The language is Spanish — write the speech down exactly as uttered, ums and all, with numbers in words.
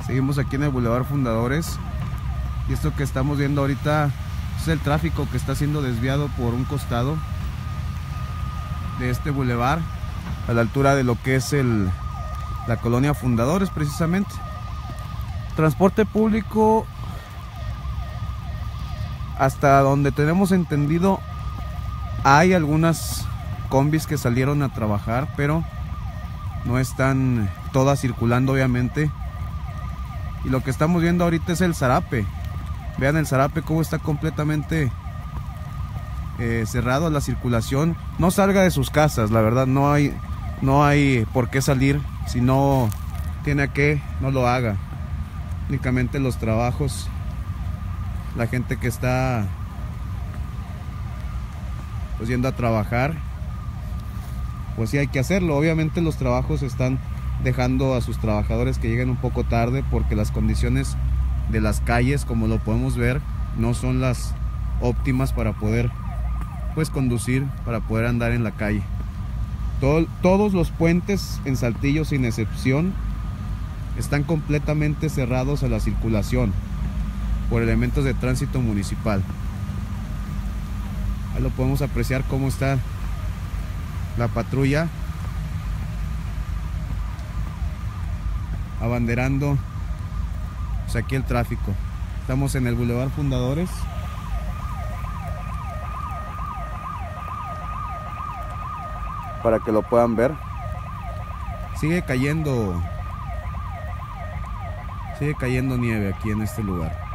Seguimos aquí en el Boulevard Fundadores. Y esto que estamos viendo ahorita es el tráfico que está siendo desviado por un costado de este bulevar, a la altura de lo que es el, la colonia Fundadores precisamente. Transporte público, hasta donde tenemos entendido, hay algunas combis que salieron a trabajar, pero no están todas circulando obviamente. Y lo que estamos viendo ahorita es el Zarape. Vean el Zarape cómo está completamente eh, cerrado la circulación. No salga de sus casas, la verdad, no hay, no hay por qué salir. Si no tiene que, no lo haga. Únicamente los trabajos, la gente que está pues yendo a trabajar, pues sí hay que hacerlo. Obviamente los trabajos están dejando a sus trabajadores que lleguen un poco tarde, porque las condiciones de las calles, como lo podemos ver, no son las óptimas para poder pues conducir, para poder andar en la calle. Todo, todos los puentes en Saltillo, sin excepción, están completamente cerrados a la circulación por elementos de tránsito municipal. Ahí lo podemos apreciar cómo está la patrulla abanderando pues aquí el tráfico. Estamos en el Boulevard Fundadores. Para que lo puedan ver. Sigue cayendo Sigue cayendo nieve aquí en este lugar.